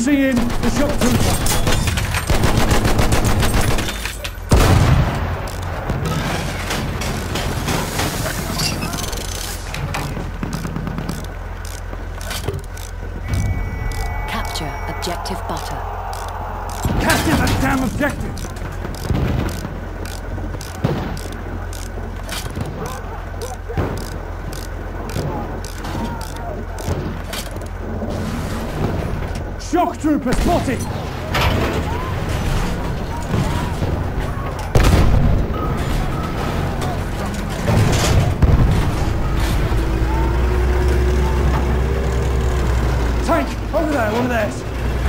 seeing the shock trooper. Capture objective butter. Capture that damn objective! Shock trooper spotted! Tank! Over there, one of theirs!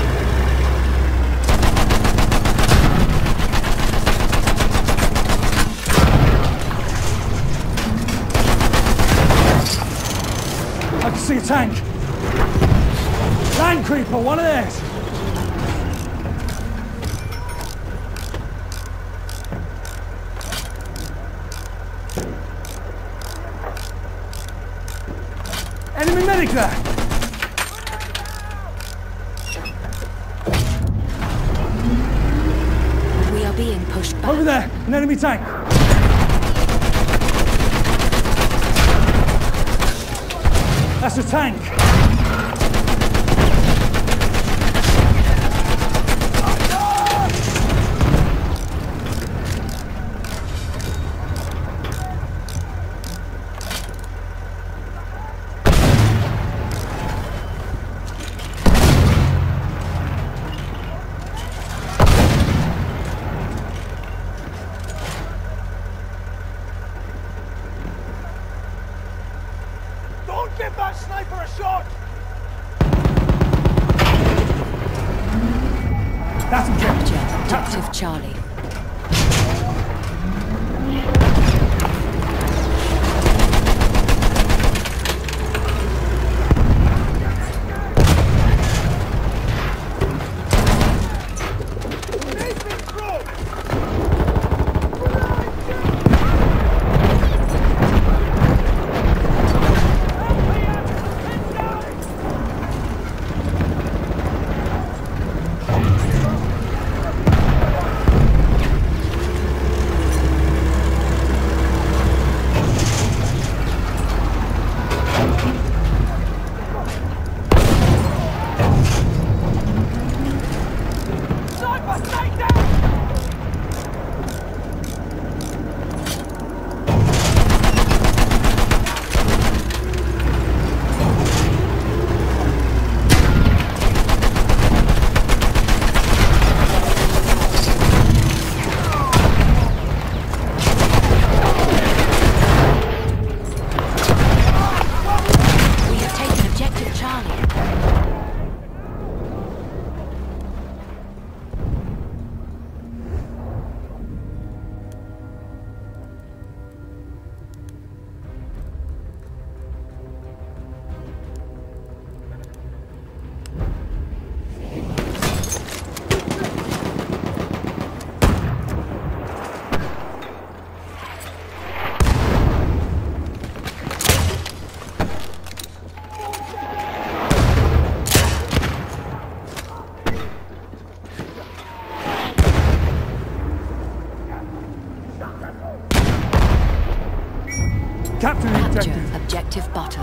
I can see a tank! Land creeper, one of theirs! Enemy medic there! We are being pushed back. Over there, an enemy tank! That's a tank! Don't give that sniper a shot! That's objective. Capture objective Charlie. Capture the objective. Capture objective butter.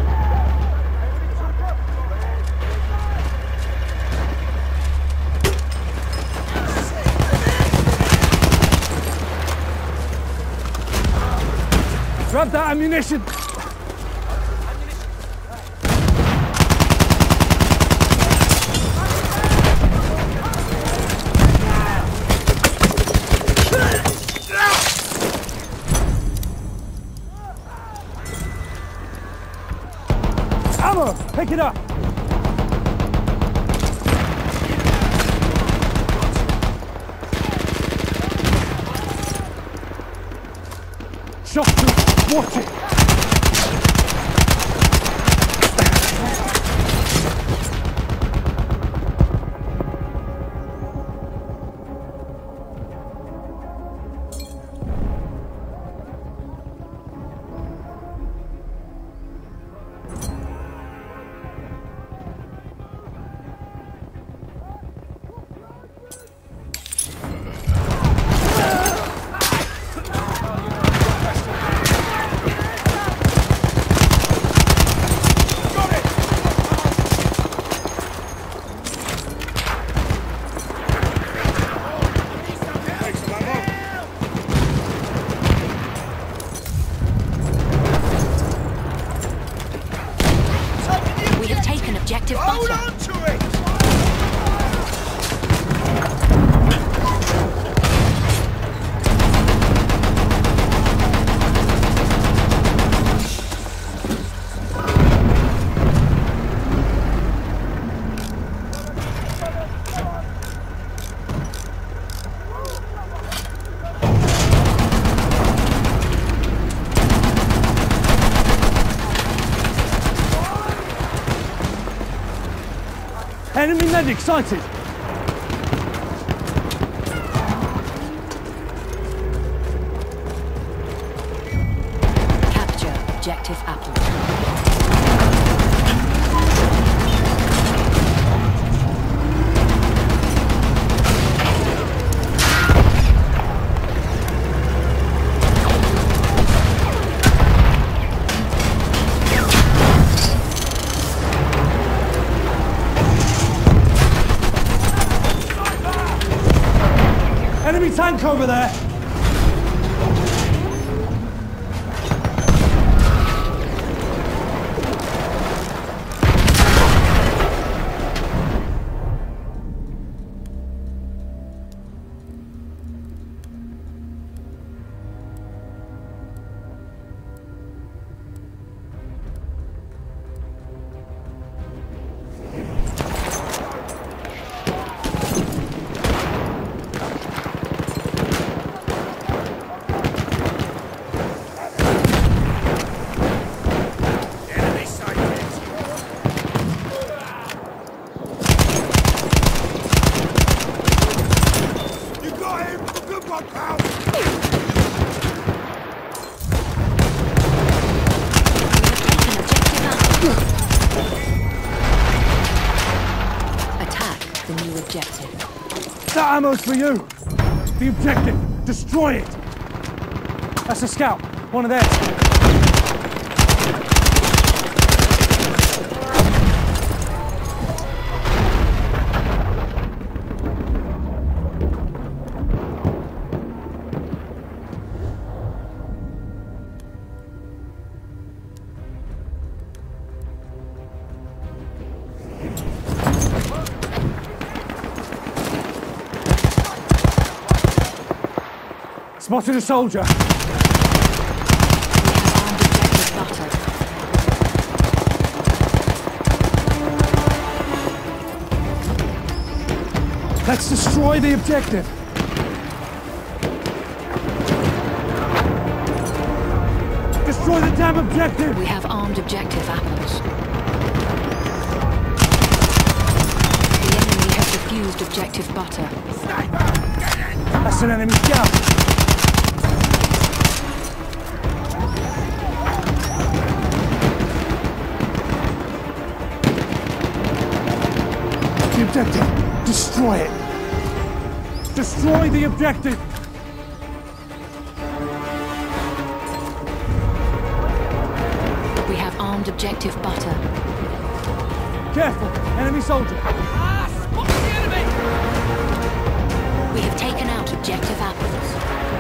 Grab that ammunition! Ammo! Pick it up! Shot through! Watch it! objective Hold butter. on to it! Enemy medic sighted. Capture objective Apple. Enemy tank over there. Enemy sighted! You got him! Good one, pal! Attack the new objective. That ammo's for you. The objective. Destroy it. That's a scout. One of theirs. Spotted a soldier. We have armed objective butter. Let's destroy the objective. Destroy the damn objective. We have armed objective Apples. The enemy has defused objective butter. That's an enemy scout. The objective. Destroy it. Destroy the objective. We have armed objective butter. Careful. Enemy soldier. We have taken out objective Apples.